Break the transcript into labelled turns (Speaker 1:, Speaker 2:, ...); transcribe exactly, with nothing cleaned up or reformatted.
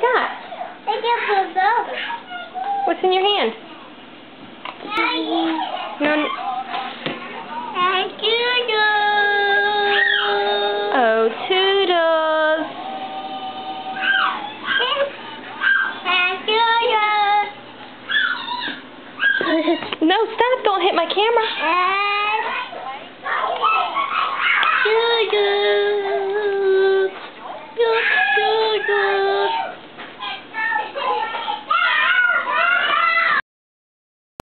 Speaker 1: got? What's in your hand? No. Oh, Toodles. No, stop. Don't hit my camera.